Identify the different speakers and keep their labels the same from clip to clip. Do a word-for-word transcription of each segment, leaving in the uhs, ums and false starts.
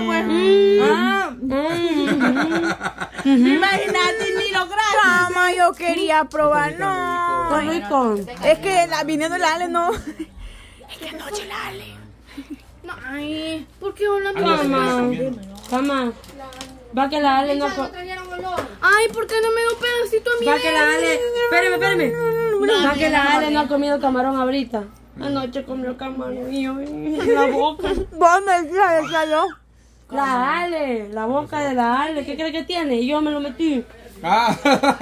Speaker 1: pues. Ah. Imagínate, ni lo gratis.
Speaker 2: Cama, yo quería probar, no.
Speaker 3: Está rico.
Speaker 2: Es que la, viniendo la Ale, no. Es que anoche la Ale.
Speaker 1: No, ay, ¿por qué una
Speaker 3: Cama. Cama. Va que la Ale no...
Speaker 1: Ay, ¿por qué no me da un pedacito a mí?
Speaker 3: Va que la Ale... Espérame, espérame. Va que la Ale no ha comido camarón ahorita. Anoche comió camarón y yo en la boca.
Speaker 2: Vos me decías, decía yo.
Speaker 3: La Ale, la boca de la Ale. ¿Qué crees que tiene? Y yo me lo metí.
Speaker 4: Ah.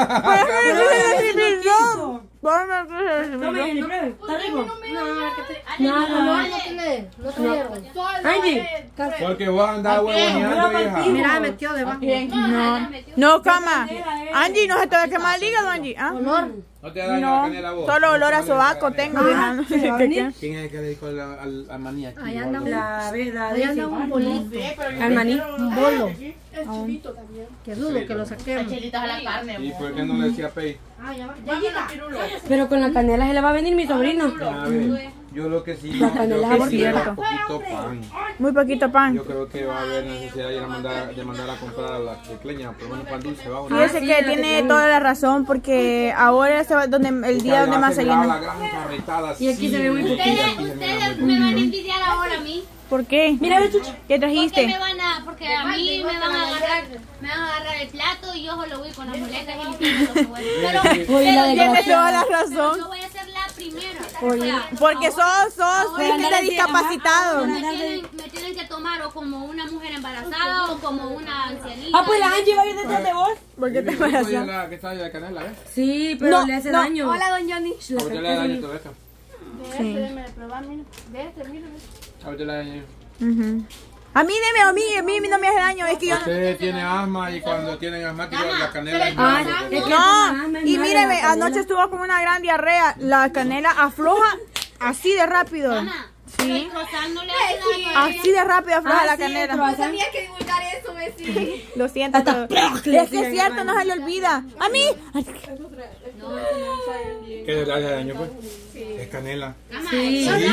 Speaker 2: Vos me decías,
Speaker 3: Toma, Jenny, pruebe. ¿Está rico?
Speaker 1: No,
Speaker 3: No, no. Angie.
Speaker 4: Porque vos andabas huevoneando, hija.
Speaker 1: Mira, metió debajo.
Speaker 2: No, no, cama. Angie, no se te va a quemar el hígado, Angie. ¿Ah?
Speaker 4: No te da daño la canela vos.
Speaker 2: Solo olor a sobaco tengo, hija. No sé qué qué.
Speaker 4: ¿Quién es el que le dijo al, al, al maní aquí?
Speaker 1: Ahí anda un,
Speaker 3: La verdad.
Speaker 1: ahí anda un bolito.
Speaker 3: Al maní.
Speaker 1: Un bolo. Qué duro que lo saquemos.
Speaker 4: ¿Y por qué no le decía pay?
Speaker 3: Pero con la canela se le va a venir mi sobrino.
Speaker 4: A ver, yo lo que sí,
Speaker 3: La
Speaker 4: yo
Speaker 3: canela
Speaker 4: creo
Speaker 3: es
Speaker 4: que sí era
Speaker 2: cierto.
Speaker 4: poquito pan.
Speaker 2: Muy poquito pan.
Speaker 4: Yo creo que va a haber necesidad de ir a mandar, de mandar a comprar a la tecleña, pero bueno, pan dulce va a
Speaker 2: Fíjese que tiene toda la razón porque ahora se va donde el día donde más se llena.
Speaker 3: Y aquí se ve muy poquito.
Speaker 5: Ustedes, ustedes me van a envidiar ahora a mí.
Speaker 2: ¿Por qué?
Speaker 3: Mira, ve, chucha.
Speaker 2: ¿Qué
Speaker 5: Porque
Speaker 2: trajiste?
Speaker 5: me van a, porque a mí me van a agarrar, me van a agarrar el plato y yo solo voy con las muletas y limpiando lo que voy. Pero,
Speaker 3: Oye, la
Speaker 5: pero
Speaker 2: Tienes
Speaker 3: desgracia.
Speaker 2: toda la
Speaker 5: yo
Speaker 2: razón.
Speaker 5: voy a ser la primera.
Speaker 3: Oye.
Speaker 2: Porque sos, sos
Speaker 3: Por andar
Speaker 2: gente
Speaker 3: así,
Speaker 2: discapacitado.
Speaker 5: Me tienen, me tienen que tomar o como una mujer embarazada o como una ancianita.
Speaker 3: Ah, pues la Angie va a ir detrás de vos.
Speaker 2: ¿Por qué te
Speaker 4: Oye,
Speaker 2: pasa?
Speaker 4: la que está ahí de canela, ¿eh?
Speaker 3: Sí, pero
Speaker 2: No,
Speaker 3: le hace
Speaker 2: no.
Speaker 3: daño.
Speaker 1: Hola, don Johnny.
Speaker 4: ¿Por qué le da daño todo esto?
Speaker 1: Déjeme probar, mira. Déjeme, mira.
Speaker 4: Ahorita le da daño.
Speaker 2: Ujú. A mí, deme, a mí, a mí no me hace daño. Es que yo no.
Speaker 4: Usted tiene asma y cuando tienen asmático la canela es
Speaker 3: Ah,
Speaker 4: malo.
Speaker 3: es que
Speaker 2: No, y míreme,
Speaker 3: la canela.
Speaker 2: anoche estuvo con una gran diarrea. La canela afloja así de rápido.
Speaker 5: Mamá,
Speaker 2: Sí.
Speaker 5: Rosando le hace daño a ella.
Speaker 2: Así de rápido afloja
Speaker 3: Ah,
Speaker 2: la
Speaker 3: sí,
Speaker 2: canela.
Speaker 3: el croissant.
Speaker 1: que divulgar eso, Messi.
Speaker 2: Lo siento.
Speaker 3: Hasta
Speaker 2: pero-
Speaker 3: ¡proc! le
Speaker 2: Es que es
Speaker 3: decían,
Speaker 2: cierto, no se le olvida. A mí.
Speaker 4: ¿Qué le hace daño, pues? Es canela.
Speaker 3: Sí.
Speaker 4: Sí.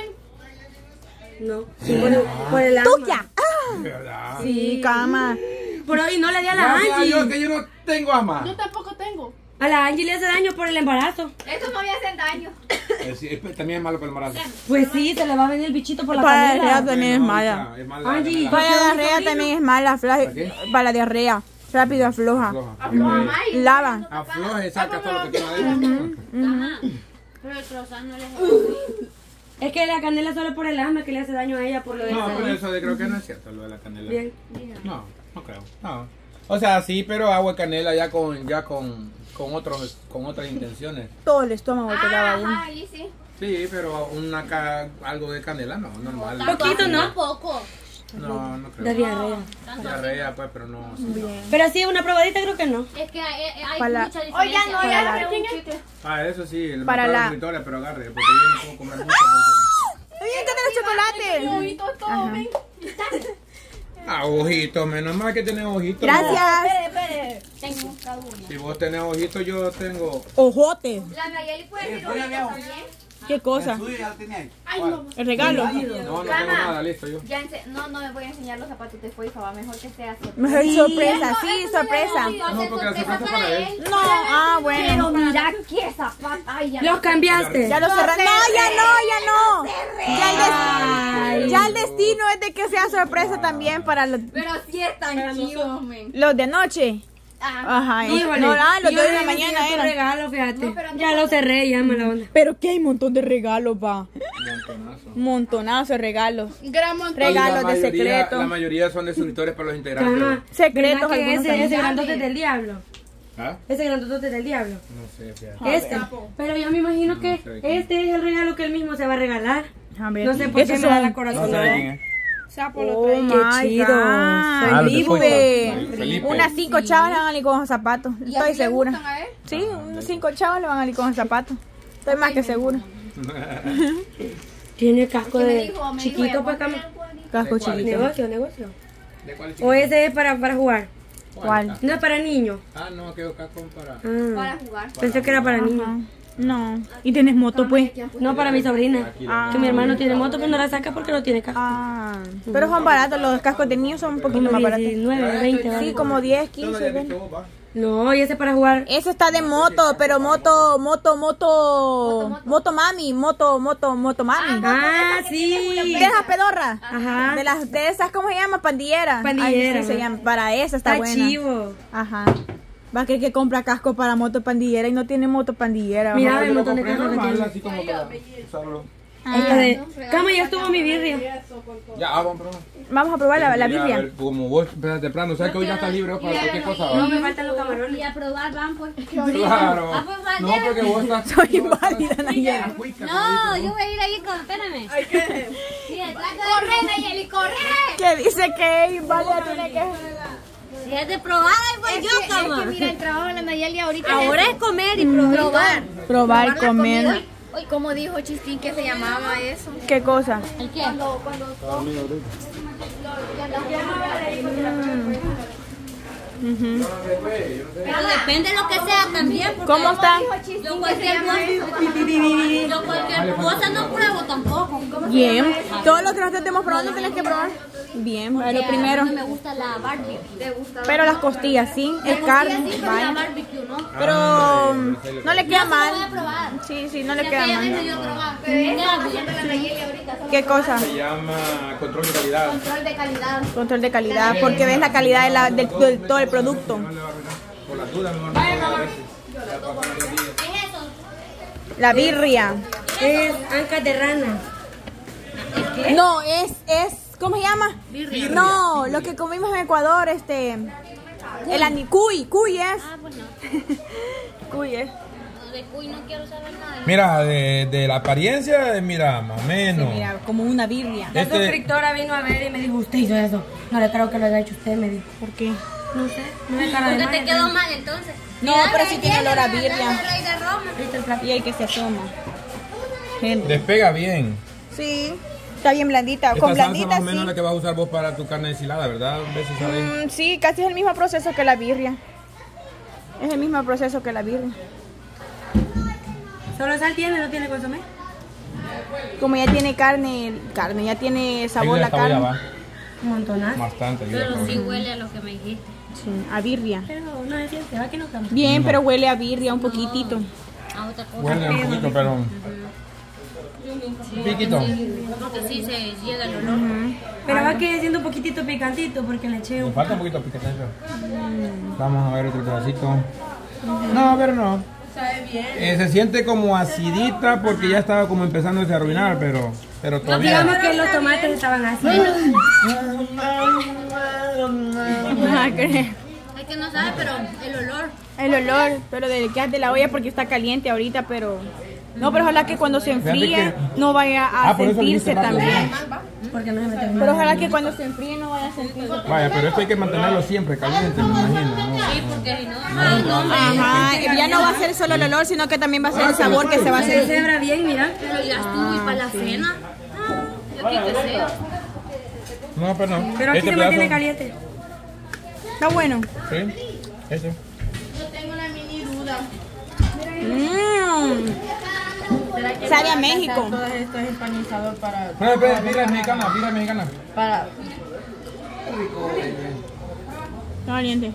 Speaker 3: No. Sí, por el, por el alma.
Speaker 2: ¡Tuya!
Speaker 4: De verdad.
Speaker 2: Sí, cama.
Speaker 3: Pero hoy no le di a la
Speaker 4: Gracias a Dios
Speaker 3: Angie.
Speaker 4: que yo no tengo asma.
Speaker 1: Yo tampoco tengo.
Speaker 3: A la Angie le hace daño por el embarazo.
Speaker 1: Esto no me hacen daño.
Speaker 4: Eh, sí, es- también es malo para el embarazo.
Speaker 3: Pues sí, se le va a venir el bichito por la
Speaker 2: Para la
Speaker 3: canela.
Speaker 2: diarrea también es
Speaker 4: Bueno,
Speaker 2: mala.
Speaker 4: ahorita es mala la
Speaker 3: Angie,
Speaker 4: canela.
Speaker 2: Para la
Speaker 3: ¿Por qué mi
Speaker 2: diarrea
Speaker 3: sobrino?
Speaker 2: también es mala. fla-
Speaker 4: ¿Para qué?
Speaker 2: Para la diarrea. Rápido afloja.
Speaker 4: Afloja.
Speaker 2: Lava.
Speaker 4: Afloje, saca todo lo que tiene adentro.
Speaker 5: Mamá, pero el croissant no les hace daño.
Speaker 3: Es que la canela solo por el asma que le hace daño a ella por lo de
Speaker 4: No,
Speaker 3: esa-
Speaker 4: pero eso de creo que no es cierto, lo de la canela.
Speaker 3: Bien.
Speaker 4: No, no creo. No. O sea, sí, pero agua de canela ya con ya con, con otros con otras intenciones.
Speaker 2: Todo el estómago te daba uno.
Speaker 1: Ajá, ahí sí.
Speaker 4: Sí, pero una ca- algo de canela no, normal.
Speaker 3: Poquito, ¿no?
Speaker 5: Tampoco.
Speaker 4: No, no creo.
Speaker 3: De diarrea.
Speaker 4: Diarrea, pues, pero no. Sí, no.
Speaker 3: Pero sí, una probadita creo que no.
Speaker 5: Es que hay, hay
Speaker 2: Para la-
Speaker 5: mucha diferencia.
Speaker 1: Oigan, no,
Speaker 2: Para
Speaker 1: ya
Speaker 2: la-
Speaker 1: no tengo chicle.
Speaker 4: Ah, eso sí, el
Speaker 2: Para la-
Speaker 4: Victoria, pero agarre, porque yo no puedo comer mucho. mucho.
Speaker 2: ¡Oye, ¿qué tenés chocolate?
Speaker 1: Ojito, todo, ven.
Speaker 4: Ah, ojitos, menos mal que tenés ojitos.
Speaker 2: Gracias.
Speaker 1: Espere, espere.
Speaker 5: Tengo cada uno.
Speaker 4: Si vos tenés ojitos, yo tengo.
Speaker 2: Ojote.
Speaker 1: La Nayeli puede decir ojito también.
Speaker 2: ¿Qué cosa?
Speaker 1: Ay, no.
Speaker 2: El regalo.
Speaker 4: No, no tengo nada, listo yo.
Speaker 1: Ya ense- no, no me voy a enseñar los zapatos de Foifa, va mejor que sea así.
Speaker 2: Mejor sorpresa, sí, sorpresa.
Speaker 4: No, porque la sorpresa es para él.
Speaker 2: No, ah,
Speaker 1: Pero
Speaker 2: bueno.
Speaker 1: mira qué zapatos. Ay, ya.
Speaker 3: Los cambiaste.
Speaker 2: Ya lo cerraron. No, ya no, ya no. Ya el, des- ya el destino es de que sea sorpresa también para los,
Speaker 1: Pero sí están chivos, men.
Speaker 2: los de anoche.
Speaker 1: Ah,
Speaker 2: Ajá. y-
Speaker 3: Híjole.
Speaker 2: No, ah, los
Speaker 3: Yo
Speaker 2: de hoy de
Speaker 3: le
Speaker 2: la
Speaker 3: metí
Speaker 2: mañana
Speaker 3: tu
Speaker 2: eran.
Speaker 3: regalo, fíjate.
Speaker 1: No, pero no-
Speaker 3: Ya lo cerré, ya mala onda.
Speaker 2: Pero que hay un montón de regalos, va.
Speaker 4: Montonazo.
Speaker 2: Montonazo de regalos.
Speaker 1: gran montón.
Speaker 2: Regalos
Speaker 4: Y la
Speaker 2: de
Speaker 4: mayoría-
Speaker 2: secreto.
Speaker 4: La mayoría son de suscriptores para los integrantes.
Speaker 3: Ajá.
Speaker 2: Secretos
Speaker 3: ¿Verdad que
Speaker 2: algunos
Speaker 3: ese,
Speaker 2: también.
Speaker 3: ese grandote del diablo.
Speaker 4: ¿Ah?
Speaker 3: Ese grandote del diablo.
Speaker 4: No sé, fíjate.
Speaker 3: Este. Pero yo me imagino que
Speaker 4: sé de quién.
Speaker 3: este es el regalo que él mismo se va a regalar.
Speaker 2: A ver.
Speaker 3: No sé por qué
Speaker 2: Esos
Speaker 3: me da
Speaker 2: son-
Speaker 3: la corazón.
Speaker 4: es.
Speaker 1: Sapo lo
Speaker 2: Oh
Speaker 1: trae.
Speaker 2: my
Speaker 3: chido.
Speaker 2: God.
Speaker 4: Ah, lo que fue.
Speaker 2: Felipe.
Speaker 4: Felipe.
Speaker 2: Unas cinco chavas le van a ir con los zapatos.
Speaker 1: ¿Y a
Speaker 2: Estoy
Speaker 1: ti le
Speaker 2: segura.
Speaker 1: gustan a él?
Speaker 2: Sí, unos cinco chavas le van a ir con los zapatos. Estoy más que segura.
Speaker 3: Tiene casco
Speaker 1: ¿Qué me
Speaker 3: de
Speaker 1: dijo? Me dijo,
Speaker 3: chiquito
Speaker 1: ya
Speaker 3: para
Speaker 1: ponle
Speaker 3: cama.
Speaker 1: el cuadrito.
Speaker 2: Casco
Speaker 4: ¿De cuál?
Speaker 2: chiquito.
Speaker 3: Negocio, negocio.
Speaker 4: ¿De cuál es
Speaker 3: O ese es para, para jugar.
Speaker 2: ¿Cuál?
Speaker 3: No es para niños.
Speaker 4: Ah, no, que acá con para.
Speaker 3: Ah,
Speaker 1: Para jugar.
Speaker 3: pensé que era para niños.
Speaker 2: Ajá. No. ¿Y tienes moto, pues?
Speaker 3: No, para mi sobrina.
Speaker 2: Ah.
Speaker 3: Que mi hermano tiene moto, pero no la saca porque no tiene casco.
Speaker 2: Ah. Pero son baratos, los cascos de niños son un poquito
Speaker 3: Como
Speaker 2: más baratos.
Speaker 3: diecinueve, veinte,
Speaker 2: Sí,
Speaker 3: ¿vale?
Speaker 2: como diez, quince, veinte.
Speaker 3: No, y ese para jugar.
Speaker 2: Ese está de moto, pero moto, moto, moto, moto mami, moto, moto, moto mami.
Speaker 3: Ah, sí.
Speaker 2: ¿De esas pedorras?
Speaker 3: Ajá.
Speaker 2: De las, de esas, ¿cómo se llama? Pandillera.
Speaker 3: Pandillera,
Speaker 2: Ay, sí se
Speaker 3: ajá.
Speaker 2: llama. Para esa está,
Speaker 3: Está
Speaker 2: buena.
Speaker 3: chivo.
Speaker 2: Ajá. Va a creer que compra casco para moto pandillera y no tiene moto pandillera.
Speaker 3: Mira,
Speaker 2: Ajá.
Speaker 3: hay un montón de cascos que tiene.
Speaker 4: así como para usarlo.
Speaker 3: Esta de... Cama, ya estuvo mi birria.
Speaker 4: Ya, ah, vamos, perdón.
Speaker 2: Vamos a probar la, la
Speaker 4: Mira, a
Speaker 2: Biblia.
Speaker 4: ver, como vos empezaste temprano, ¿sabes que hoy ya estás libre para cualquier cosa?
Speaker 3: No,
Speaker 4: ¿va?
Speaker 3: me faltan los camarones.
Speaker 5: Y a probar van pues.
Speaker 4: Claro.
Speaker 5: Ah, pues, vaya.
Speaker 4: No, porque vos estás...
Speaker 2: Soy inválida, Nayeli.
Speaker 5: No, yo voy a ir ahí con, espérame. Sí, corre, Nayeli, corre.
Speaker 2: Que dice que inválida tiene que...
Speaker 5: Si es de probar, ahí voy yo, cama.
Speaker 1: Es que mira, el trabajo de la Nayeli ahorita
Speaker 5: Ahora es comer y probar.
Speaker 2: Probar y comer.
Speaker 1: Hoy, como dijo Chistín que se llamaba eso.
Speaker 2: ¿Qué cosa?
Speaker 5: ¿El qué?
Speaker 2: Ujú.
Speaker 5: Pero depende de lo que sea también. porque
Speaker 2: ¿Cómo está?
Speaker 5: Yo cualquier cosa, yo cualquier cosa no pruebo tampoco.
Speaker 2: Bien. Todo lo que nosotros estemos probando tienes que probar. Bien, es lo primero.
Speaker 5: A mí me gusta la barbecue.
Speaker 2: Pero las costillas, sí. Es carne.
Speaker 5: Sí, pero la
Speaker 2: vaya.
Speaker 5: barbecue, ¿no?
Speaker 2: Pero mm, no le queda
Speaker 5: Yo se lo voy a
Speaker 2: mal.
Speaker 5: probar.
Speaker 2: Sí, sí, no le
Speaker 5: Ya
Speaker 2: queda
Speaker 5: que ella
Speaker 2: mal.
Speaker 5: decidió probar.
Speaker 2: ¿Qué cosa?
Speaker 4: Se llama control de calidad.
Speaker 5: Control de calidad.
Speaker 2: Control de calidad, porque ves la calidad de la, del, del todo el producto.
Speaker 4: No le va a arruinar. Por las dudas, mejor no.
Speaker 5: ¿Qué es eso?
Speaker 2: La birria.
Speaker 3: Es ancas de rana.
Speaker 2: No, es, es, ¿cómo se llama? No, lo que comimos en Ecuador, este, el ani, cuy, cuy es.
Speaker 5: Ah, pues no.
Speaker 2: Cuy es.
Speaker 5: De cuy no quiero saber nada.
Speaker 4: Mira, de, de la apariencia, mira, más o menos.
Speaker 2: Mira, como una birria.
Speaker 3: La
Speaker 4: Este-
Speaker 3: suscriptora vino a ver y me dijo, usted hizo eso. No le creo que lo haya hecho usted, me dijo.
Speaker 2: ¿Por qué?
Speaker 3: No sé, no me cara de
Speaker 5: ¿Por qué
Speaker 3: mal,
Speaker 5: te quedó mal entonces?
Speaker 2: No, pero sí tiene olor a birria.
Speaker 5: La rey de Roma.
Speaker 3: Ahorita el plato.
Speaker 2: Y el que se asoma. Henry.
Speaker 4: Despega bien.
Speaker 2: Sí, está bien blandita.
Speaker 4: Esta
Speaker 2: Con
Speaker 4: salsa
Speaker 2: blandita,
Speaker 4: más o menos
Speaker 2: sí.
Speaker 4: la que vas a usar vos para tu carne enchilada, ¿verdad? Un beso, ¿sabes?
Speaker 2: Mm, sí, casi es el mismo proceso que la birria. Es el mismo proceso que la birria.
Speaker 3: ¿Solo sal tiene? ¿No tiene consomé?
Speaker 2: Como ya tiene carne, carne, ya tiene sabor
Speaker 4: Ahí
Speaker 2: la
Speaker 4: esta olla
Speaker 2: carne.
Speaker 4: va.
Speaker 3: Un montonazo.
Speaker 4: Bastante. ayuda,
Speaker 5: Pero
Speaker 4: por
Speaker 5: sí
Speaker 4: favor.
Speaker 5: huele a lo que me dijiste.
Speaker 2: Sí, a birria.
Speaker 3: Pero no se siente, va que no cambia.
Speaker 2: Bien, pero huele a birria un poquitito.
Speaker 5: A otra cosa.
Speaker 4: Huele un poquito, pero... Piquito.
Speaker 5: Porque sí se llega el olor.
Speaker 3: Pero va que siendo un poquitito picantito porque le eché
Speaker 4: Me
Speaker 3: un...
Speaker 4: falta un poquito de picante. Vamos a ver otro pedacito. No, pero no. Eh, se siente como acidita porque ya estaba como empezando a arruinar, pero, pero
Speaker 3: Digamos
Speaker 4: todavía.
Speaker 3: que los tomates estaban así.
Speaker 2: Ah, ¿qué?
Speaker 5: Es que no sabe, pero el olor.
Speaker 2: El olor, pero de que de la olla porque está caliente ahorita, pero... No, pero ojalá que cuando se enfríe
Speaker 4: que-
Speaker 2: no vaya a
Speaker 4: Ah, por eso lo
Speaker 2: sentirse
Speaker 4: dijiste rápido.
Speaker 2: también.
Speaker 3: Porque no se mete
Speaker 2: Pero ojalá que cuando se enfríe no vaya a sentirse.
Speaker 4: Vaya, pero esto hay que mantenerlo siempre caliente, me imagino, ¿no?
Speaker 5: Sí, porque si no. Ah, no.
Speaker 2: Ajá, ya no va a ser solo el olor, sino que también va a ser el sabor que se va a
Speaker 3: Se
Speaker 2: sentir.
Speaker 3: cebra bien, mira.
Speaker 5: Pero ya estuvo y para la cena. Ah, yo aquí que sea.
Speaker 4: No, pero no.
Speaker 3: Pero aquí
Speaker 4: Este
Speaker 3: se mantiene
Speaker 4: pedazo-
Speaker 3: caliente.
Speaker 2: Está bueno.
Speaker 4: Sí, ese.
Speaker 2: Mmm. Sabe a México.
Speaker 6: Esto es empanizador para...
Speaker 4: Espera, espera, mira mexicana, mira mexicana.
Speaker 6: para
Speaker 2: Está caliente.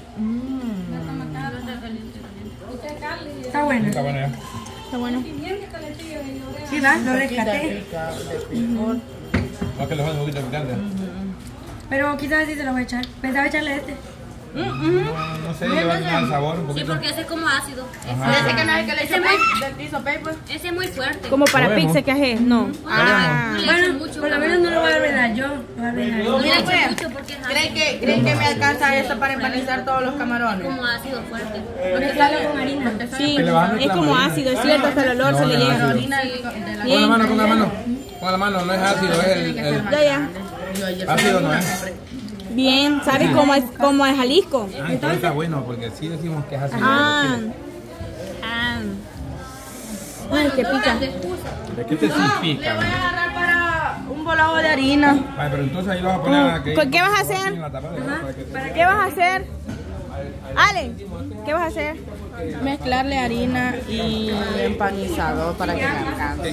Speaker 3: Está bueno.
Speaker 4: Está bueno ya.
Speaker 2: Está bueno.
Speaker 3: Sí, va, lo rescaté.
Speaker 4: Va que le falta un poquito de picante.
Speaker 3: Pero quizás así se lo voy a echar. Pensaba echarle este.
Speaker 4: No, no sé, le va a dar sabor un
Speaker 5: Sí,
Speaker 4: poquito.
Speaker 5: porque ese es como ácido.
Speaker 4: Ajá.
Speaker 6: Ese que no es el que le
Speaker 5: Ese
Speaker 6: echa
Speaker 5: muy-
Speaker 6: del piso paper.
Speaker 5: Ese es muy fuerte.
Speaker 2: Como para
Speaker 4: Sabemos.
Speaker 2: pizza que es, no. Ah.
Speaker 5: No le echo
Speaker 3: Bueno,
Speaker 5: mucho.
Speaker 3: por lo menos no lo voy a arruinar yo. Lo voy a arruinar yo.
Speaker 5: No le echo mucho porque es
Speaker 6: ¿Creen
Speaker 5: ácido.
Speaker 6: que, ¿Creen que me alcanza esto para empanizar todos los camarones?
Speaker 5: Como ácido fuerte.
Speaker 3: Porque sale con harina.
Speaker 2: Sí,
Speaker 4: Que le bajan
Speaker 2: es
Speaker 4: la
Speaker 2: como
Speaker 4: marina.
Speaker 2: ácido, es cierto, hasta el olor
Speaker 4: No,
Speaker 2: se le
Speaker 4: no,
Speaker 2: llega.
Speaker 4: ácido.
Speaker 6: Harina de la- de la-
Speaker 4: Pon la mano, pon la mano. Pon la mano, no es ácido, es el, el
Speaker 2: Ya, ya.
Speaker 4: ácido no es.
Speaker 2: Bien, ¿sabes cómo es, cómo es Jalisco?
Speaker 4: Ah, entonces está bueno, porque sí decimos que es ácido.
Speaker 2: Ah. Ah. Ay, qué pica.
Speaker 4: ¿De qué te significa?
Speaker 6: Voy a agarrar para un bolado de harina.
Speaker 4: Ay, pero entonces ahí lo vas a poner a que...
Speaker 2: ¿Qué vas a hacer?
Speaker 4: En la tapadera, para que te-
Speaker 2: ¿Qué vas a hacer? Ale, ¿qué vas a hacer?
Speaker 6: Mezclarle harina y empanizado para que me alcance.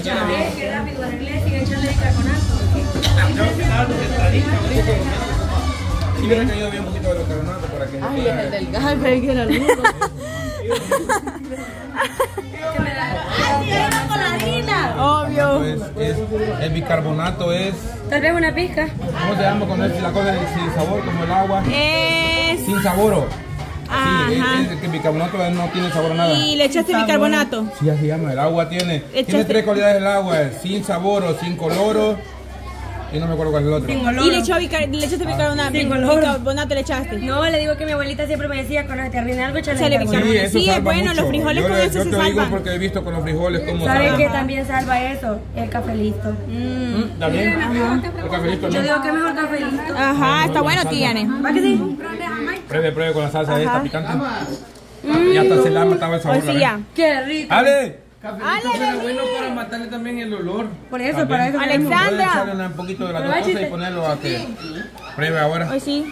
Speaker 4: Si hubiera caído bien un poquito de los carbonatos para que...
Speaker 6: Ay, es el del gas, pero que era lindo.
Speaker 2: Obvio.
Speaker 4: Es, es, el bicarbonato es...
Speaker 3: Tal vez una pizca.
Speaker 4: ¿Cómo se llama cuando es la cosa es sin sabor como el agua?
Speaker 2: Es...
Speaker 4: Sin sabor. Sí,
Speaker 2: Ajá.
Speaker 4: es, es que el bicarbonato no tiene sabor a nada.
Speaker 2: Y le echaste bicarbonato.
Speaker 4: Sí, así se llama. El agua tiene,
Speaker 2: Echaste-
Speaker 4: tiene tres cualidades el agua. Sin sabor o sin coloro. Y no me acuerdo cuál es el otro.
Speaker 2: Y le, echó bicar- le echaste bicarbonato.
Speaker 3: Sin color.
Speaker 2: Bicarbonato le echaste.
Speaker 3: No, le digo que mi abuelita siempre me decía, cuando te arruine algo, échale
Speaker 2: Échale
Speaker 3: bicarbonato.
Speaker 2: bicarbonato.
Speaker 4: Sí, eso
Speaker 2: Sí, es
Speaker 4: salva
Speaker 2: bueno,
Speaker 4: mucho.
Speaker 2: los frijoles
Speaker 4: yo
Speaker 2: con
Speaker 4: le-
Speaker 2: eso
Speaker 4: yo
Speaker 2: se
Speaker 4: te digo
Speaker 2: salvan.
Speaker 4: porque he visto con los frijoles cómo
Speaker 3: ¿Sabe
Speaker 4: salvan.
Speaker 3: qué también salva eso? El café listo.
Speaker 2: Mm.
Speaker 4: ¿También? El cafelito,
Speaker 3: Yo
Speaker 4: ¿no?
Speaker 3: digo que es mejor café listo.
Speaker 2: Ajá, está bueno, Tiane.
Speaker 3: ¿Va que sí?
Speaker 4: Pruebe, pruebe con la salsa esta picante. Y hasta se le ha matado el sabor.
Speaker 2: Hoy sí ya.
Speaker 3: Qué rico.
Speaker 4: ¡Ale!
Speaker 2: Ale,
Speaker 4: Pero bueno para matarle también el olor.
Speaker 3: Por eso,
Speaker 4: También.
Speaker 3: para eso.
Speaker 2: Alexandra.
Speaker 4: Puede echarle un poquito de las dos cosas y ponerlo a que pruebe ahora.
Speaker 2: Hoy sí.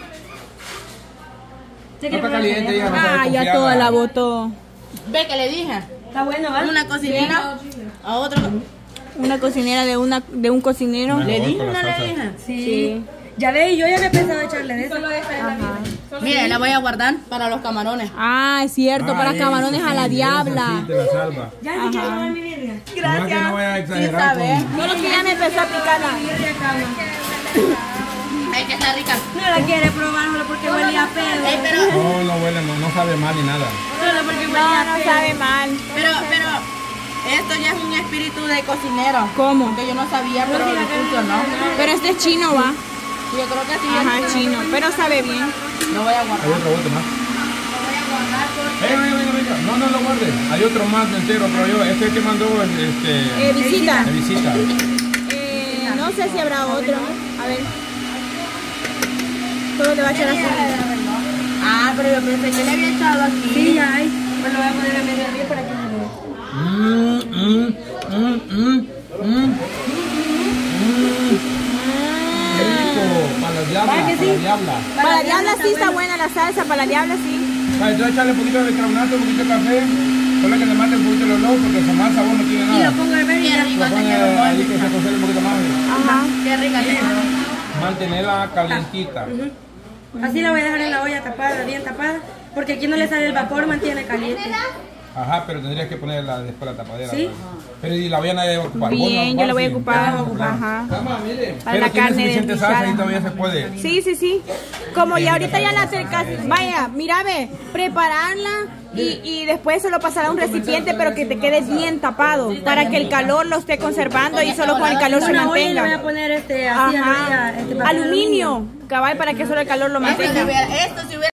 Speaker 3: Sí,
Speaker 4: No está caliente, ya no está
Speaker 2: Ah, ya
Speaker 4: desconfiada.
Speaker 2: toda la botó.
Speaker 6: Ve que le dije.
Speaker 3: Está bueno, ¿vale?
Speaker 6: Una cocinera a otro.
Speaker 2: Una cocinera de una de un cocinero.
Speaker 4: Mejor
Speaker 6: Le dije,
Speaker 4: con la
Speaker 6: no le
Speaker 4: salsa.
Speaker 6: dije.
Speaker 3: Sí.
Speaker 2: Sí.
Speaker 3: Ya ve, yo ya había pensado echarle de eso.
Speaker 6: Mire, la voy a guardar para los camarones.
Speaker 2: Ah, es cierto,
Speaker 4: Ah,
Speaker 2: para
Speaker 4: eso
Speaker 2: camarones
Speaker 4: sí,
Speaker 2: a la
Speaker 4: eso
Speaker 2: diabla.
Speaker 4: sí te la salva.
Speaker 3: Ya, si quieres comer mi birria.
Speaker 4: No es que no voy a exagerar
Speaker 6: sabe.
Speaker 4: con...
Speaker 2: Solo que ya me empezó a picar la...
Speaker 6: Ay, que está rica.
Speaker 3: No la quiere probar solo porque huele a pedo.
Speaker 6: Ey, pero,
Speaker 4: No, no huele, no sabe mal ni nada.
Speaker 3: Solo porque huele
Speaker 2: No,
Speaker 3: a
Speaker 2: no
Speaker 3: pedo.
Speaker 2: sabe mal.
Speaker 6: pero, pero, esto ya es un espíritu de cocinero.
Speaker 2: ¿Cómo?
Speaker 6: Porque yo no sabía, pero
Speaker 3: sí,
Speaker 6: no
Speaker 3: la
Speaker 6: funcionó.
Speaker 2: Pero este es chino, va.
Speaker 6: Yo creo que sí.
Speaker 2: Ajá, es chino, pero sabe bien.
Speaker 6: No voy a
Speaker 4: Hay
Speaker 6: guardar.
Speaker 4: otro bote más. Venga, venga, venga, venga. No, no lo guardes. Hay otro más entero, pero yo, este es el que mandó este,
Speaker 2: Eh, visita.
Speaker 4: de visita.
Speaker 2: Eh, no sé si habrá otro. A ver. Solo te va a echar así.
Speaker 6: Ah, pero yo pensé que le había echado aquí.
Speaker 3: Sí, ya hay. Pues lo voy a poner a medio arriba para que me vea.
Speaker 4: Mmm, mmm, mmm, mmm, mmm. Qué rico. Para la diabla,
Speaker 3: ¿Va que
Speaker 4: para
Speaker 3: sí?
Speaker 4: la diabla.
Speaker 2: Para la diabla sí está buena la salsa, para la diabla sí.
Speaker 4: Vale, entonces echarle un poquito de bicarbonato, un poquito de café. Solo que le mate un poquito el olor porque su más sabor no tiene
Speaker 3: Y
Speaker 4: nada.
Speaker 3: lo pongo a ver y
Speaker 6: Qué
Speaker 3: ya.
Speaker 6: rico,
Speaker 4: Lo
Speaker 6: te
Speaker 4: pone
Speaker 6: quiero
Speaker 4: ahí que
Speaker 6: mucho.
Speaker 4: se cocine un poquito más.
Speaker 2: Ajá.
Speaker 6: Qué rica, qué rica.
Speaker 4: Mantenerla calientita.
Speaker 3: Así la voy a dejar en la olla tapada, bien tapada. Porque aquí no le sale el vapor, mantiene caliente.
Speaker 4: Ajá, pero tendrías que ponerla después la tapadera.
Speaker 3: Sí.
Speaker 4: Pero y la voy a ocupar.
Speaker 2: Bien, yo la voy a ocupar. Ajá. Para la carne
Speaker 4: suficiente salsa y
Speaker 2: desmechada.
Speaker 4: todavía se puede.
Speaker 2: Sí, sí, sí. Como ya ahorita ya la cerca, vaya, mira, ve, prepararla y, y después se lo pasará a un recipiente, pero que te quede bien tapado para que el calor lo esté conservando y solo con el calor se
Speaker 3: Una olla y le voy a
Speaker 2: mantenga.
Speaker 3: poner este, así
Speaker 2: Ajá.
Speaker 3: arriba, este papel
Speaker 2: Aluminio, cabal, para que solo el calor lo
Speaker 6: Esto si
Speaker 2: mantenga.
Speaker 6: hubiera, esto si hubiera